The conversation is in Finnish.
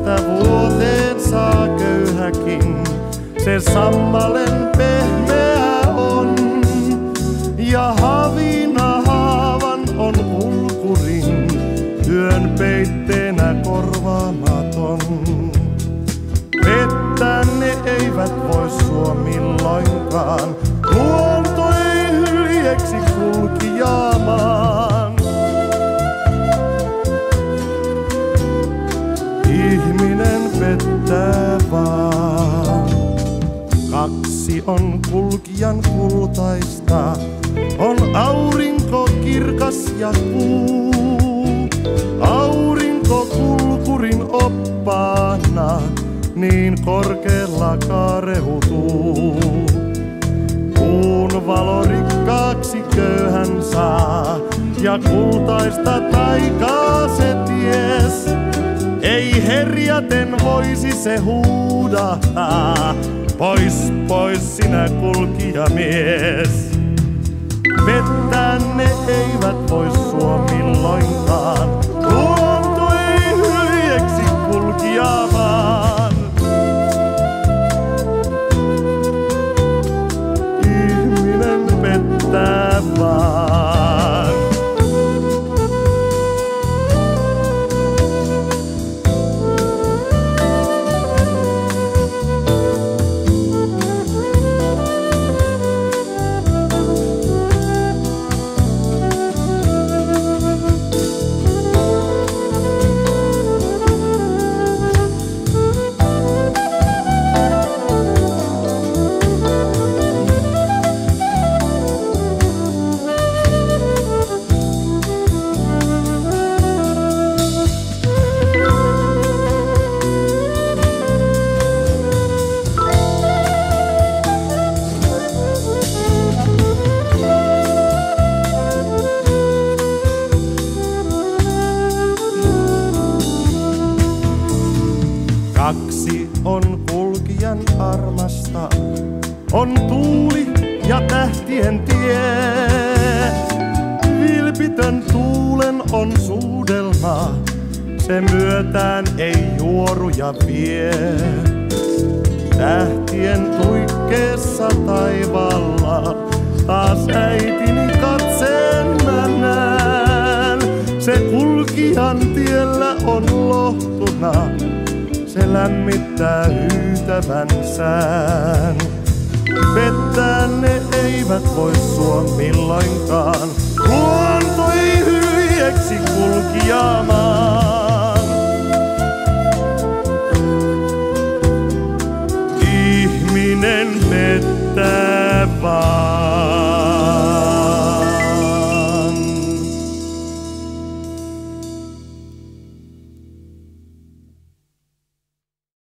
että vuoteen saa köyhäkin, se sammalen pehmeä on. Ja havina haavan on kulkurin, työn peitteenä korvaamaton. Pettää ne eivät voi sua milloinkaan, luonto ei hyljeksi kulki jaamaan. Ihminen pettää vaan. Kaksi on kulkijan kultaista, on aurinko kirkas ja kuu. Aurinko kulkurin oppaana, niin korkealla kaareutuu. Kuun valo rikkaaksi köyhän saa, ja kultaista taikaa se ties. Ei herjaten voisi se huudahtaa, pois, pois sinä kulkijamies. Pettää ne eivät voi sua milloinkaan, luonto ei hyljeksi kulkijaa vaan. Ihminen pettää vaan. Kaksi on kulkijan armasta, on tuuli ja tähtien tie. Vilpitön tuulen on suudelma, se myötään ei juoruja vie. Tähtien tuikkeessa taivaalla taas äitini katseen mä näen. Se kulkijan tiellä on lohtuna, se lämmittää hyytävän sään. Pettää ne eivät voi sua milloinkaan, luonto ei hyljeksi kulkijaa.